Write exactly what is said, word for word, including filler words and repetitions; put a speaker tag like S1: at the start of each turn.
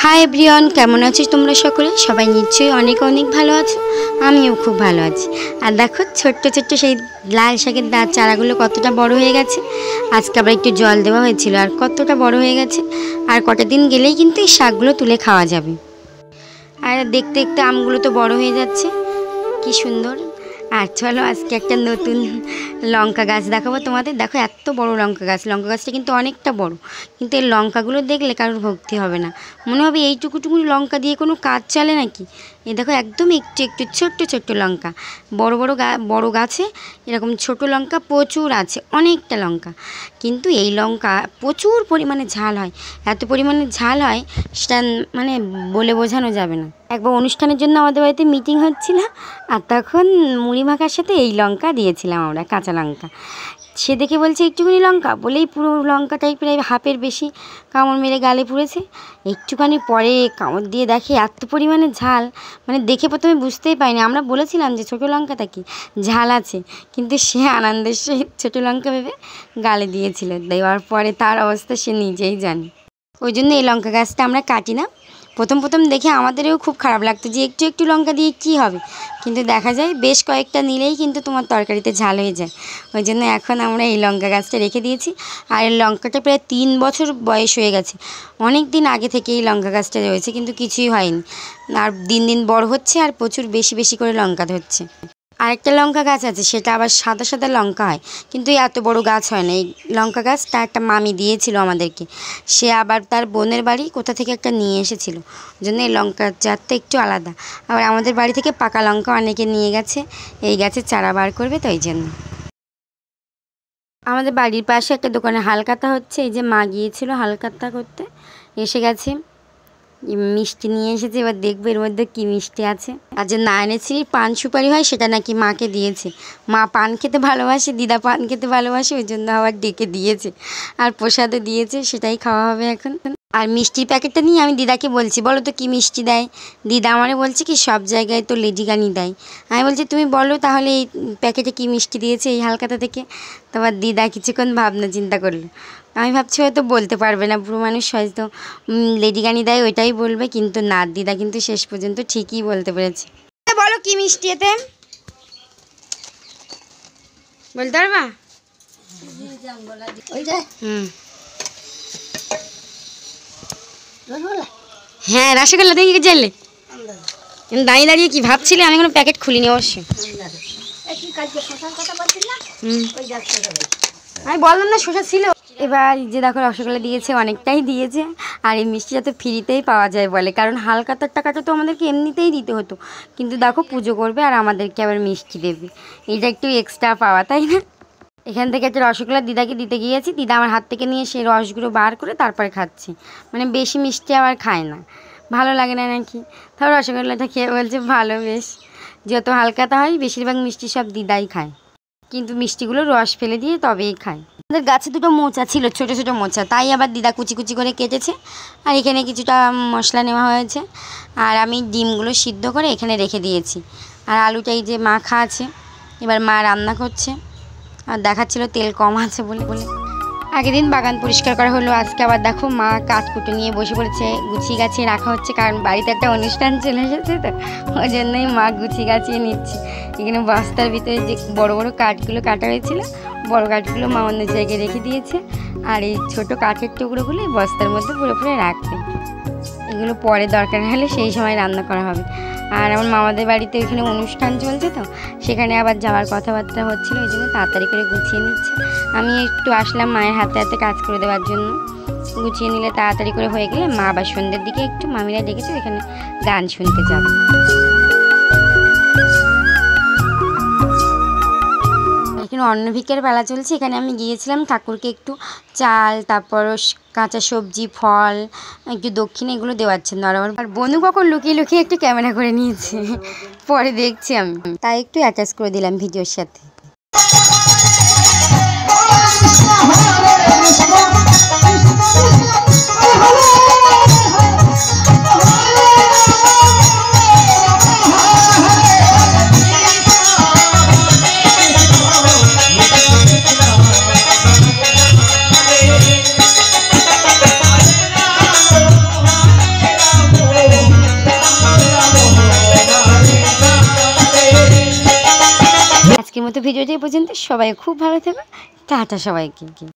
S1: High everyone केमन आछो तोमरा सकले सबाई निश्चयई अनेक अनेक भालो आछो आमिओ खूब भालो आछि। आर देखो छोट्ट छोट्ट सेई लाल शाकेर दा चारागुलो कतटा बड़ो हये गेछे। आजके आबार एकटु जल देওয়া হয়েছিল আর কতটা বড় হয়ে গেছে। আর কটা দিন গেলেই কিন্তু এই শাকগুলো তুলে খাওয়া যাবে। আর দেখতে দেখতে আমগুলো তো বড় হয়ে যাচ্ছে, কি সুন্দর। আর চলো আজকে একটা নতুন লঙ্কা গাছ দেখাবো তোমাদের। দেখো এত বড় লঙ্কা গাছ, লঙ্কা গাছটা কিন্তু অনেকটা বড়, কিন্তু এই লঙ্কাগুলো দেখলে কারোর ভক্তি হবে না, মনে হবে এইটুকুটুকু লঙ্কা দিয়ে কোনো কাজ চলে নাকি। এই দেখো একদম একটু একটু ছোট্ট ছোট্ট লঙ্কা, বড় বড় গা বড় গাছে এরকম ছোট লঙ্কা প্রচুর আছে, অনেকটা লঙ্কা। কিন্তু এই লঙ্কা প্রচুর পরিমাণে ঝাল হয়, এত পরিমাণে ঝাল হয় সেটা মানে বলে বোঝানো যাবে না। একবার অনুষ্ঠানের জন্য আমাদের বাড়িতে মিটিং হচ্ছিল, আর তখন মুড়ি মাখার সাথে এই লঙ্কা দিয়েছিলাম আমরা, কাঁচা লঙ্কা। সে দেখে বলছে একটুখানি লঙ্কা বলেই পুরো লঙ্কাটাই প্রায় হাফের বেশি কামড় মেরে গালে পুড়েছে। একটুখানি পরে কামড় দিয়ে দেখে এত পরিমাণে ঝাল, মানে দেখে প্রথমে বুঝতেই পারিনি। আমরা বলেছিলাম যে ছোটো লঙ্কাটা কি ঝাল আছে, কিন্তু সে আনন্দের সহিত ছোটো লঙ্কা ভেবে গালে দিয়েছিল। দেওয়ার পরে তার অবস্থা সে নিজেই জানে। ওই জন্য এই লঙ্কা গাছটা আমরা কাটি না। প্রথম প্রথম দেখে আমাদেরও খুব খারাপ লাগতো যে একটু একটু লঙ্কা দিয়ে কী হবে, কিন্তু দেখা যায় বেশ কয়েকটা নিলেই কিন্তু তোমার তরকারিতে ঝাল হয়ে যায়। ওই জন্য এখন আমরা এই লঙ্কা গাছটা রেখে দিয়েছি। আর এই লঙ্কাটা প্রায় তিন বছর বয়স হয়ে গেছে, অনেক দিন আগে থেকে এই লঙ্কা গাছটা রয়েছে, কিন্তু কিছুই হয়নি। আর দিন দিন বড় হচ্ছে আর প্রচুর বেশি বেশি করে লঙ্কা ধরছে। আরেকটা লঙ্কা গাছ আছে, সেটা আবার সাদা সাদা লঙ্কা হয়, কিন্তু এত বড় গাছ হয় না। এই লঙ্কা গাছটা একটা মামি দিয়েছিল আমাদেরকে, সে আবার তার বোনের বাড়ি কোথা থেকে একটা নিয়ে এসেছিল, ওই জন্য এই লঙ্কার জাতটা একটু আলাদা। আবার আমাদের বাড়ি থেকে পাকা লঙ্কা অনেকে নিয়ে গেছে, এই গাছের চারা বার করবে, তো এই জন্য। আমাদের বাড়ির পাশে একটা দোকানে হালকাতা হচ্ছে, এই যে মা গিয়েছিল হালকাতা করতে, এসে গেছে, মিষ্টি নিয়ে এসেছে। এবার দেখবো এর মধ্যে কী মিষ্টি আছে। আর যে নারায়ণের পান সুপারি হয় সেটা নাকি মাকে দিয়েছে। মা পান খেতে ভালোবাসে, দিদা পান খেতে ভালোবাসে, ওই জন্য আবার ডেকে দিয়েছে, আর প্রসাদও দিয়েছে, সেটাই খাওয়া হবে এখন। আর মিষ্টির প্যাকেটটা নিয়ে আমি দিদাকে বলছি, বলো তো কী মিষ্টি দেয়। দিদা আমারে বলছে কি সব জায়গায় তো লেডিকানি দেয়। আমি বলছি তুমি বলো তাহলে এই প্যাকেটে কী মিষ্টি দিয়েছে এই হালকাতা থেকে। তোমার দিদা কিছুক্ষণ ভাবনা চিন্তা করলো। আমি ভাবছি হয়তো বলতে পারবে না, বুড়ো মানুষ হয়তো লেডিকানি দেয় ওইটাই বলবে, কিন্তু না, দিদা কিন্তু শেষ পর্যন্ত ঠিকই বলতে পেরেছে। বলো কি মিষ্টি এতে, বলতে পারবা? হুম, হ্যাঁ রসগোল্লা। দেখি জানলে দাঁড়িয়ে দাঁড়িয়ে কি ভাবছিলে? আমি কোনো প্যাকেট খুলিনি অবশ্যই। আমি বললাম না শসা ছিল। এবার যে দেখো রসগোল্লা দিয়েছে, অনেকটাই দিয়েছে। আর এই মিষ্টিটা তো ফ্রিতেই পাওয়া যায় বলে, কারণ হালকাতার টাকাটা তো আমাদেরকে এমনিতেই দিতে হতো, কিন্তু দেখো পুজো করবে আর আমাদেরকে আবার মিষ্টি দেবে, এটা একটু এক্সট্রা পাওয়া, তাই না? এখান থেকে একটা রসগোল্লা দিদাকে দিতে গিয়েছি, দিদা আমার হাত থেকে নিয়ে সেই রসগুলো বার করে তারপরে খাচ্ছি, মানে বেশি মিষ্টি আবার খায় না, ভালো লাগে না নাকি। তারপর রসগোল্লাটা খেয়ে বলছে ভালো, বেশ। যত হালকাতা হয় বেশিরভাগ মিষ্টি সব দিদাই খায়, কিন্তু মিষ্টিগুলো রস ফেলে দিয়ে তবেই খায়। আমাদের গাছে দুটো মোচা ছিল, ছোটো ছোটো মোচা, তাই আবার দিদা কুচি কুচি করে কেটেছে। আর এখানে কিছুটা মশলা নেওয়া হয়েছে, আর আমি ডিমগুলো সিদ্ধ করে এখানে রেখে দিয়েছি। আর আলুটা এই যে মাখা আছে, এবার মা রান্না করছে, আর দেখাচ্ছিল তেল কম আছে বলে বলে আগের দিন বাগান পরিষ্কার করা হলো, আজকে আবার দেখো মা কাঠকুটো নিয়ে বসে পড়েছে, গুছিয়ে গাছিয়ে রাখা হচ্ছে, কারণ বাড়িতে একটা অনুষ্ঠান চলে এসেছে, তো ওই জন্যই মা গুছিয়ে গাছিয়ে নিচ্ছে। এখানে বস্তার ভিতরে যে বড় বড় কাঠগুলো কাটা হয়েছিল, বড় কাঠগুলো মা অন্য জায়গায় রেখে দিয়েছে, আর এই ছোটো কাঠের টুকরোগুলো এই বস্তার মধ্যে পুরো পুরো রাখবে, এগুলো পরে দরকার হলে সেই সময় রান্না করা হবে। আর আমার মামাদের বাড়িতে ওইখানে অনুষ্ঠান চলছে, তো সেখানে আবার যাওয়ার কথাবার্তা হচ্ছিলো, ওই জন্য তাড়াতাড়ি করে গুছিয়ে নিচ্ছে। আমি একটু আসলাম মায়ের হাতে হাতে কাজ করে দেওয়ার জন্য, গুছিয়ে নিলে তাড়াতাড়ি করে হয়ে গেলে মা আবার সন্ধ্যের দিকে একটু মামিরা ডেকেছে ওইখানে গান শুনতে যাবে। এখানে অন্নভিকের বেলা চলছে, এখানে আমি গিয়েছিলাম ঠাকুরকে একটু চাল, তারপর কাঁচা সবজি, ফল, একটু দক্ষিণে এগুলো দেওয়ার জন্য। আর আমার বনু কখন লুকিয়ে লুকিয়ে একটু ক্যামেরা করে নিয়েছে, পরে দেখছি আমি, তাই একটু অ্যাটাচ করে দিলাম ভিডিওর সাথে। আজকের মতো ভিডিওটি এই পর্যন্ত। সবাই খুব ভালো থেকো। টাটা সবাইকে।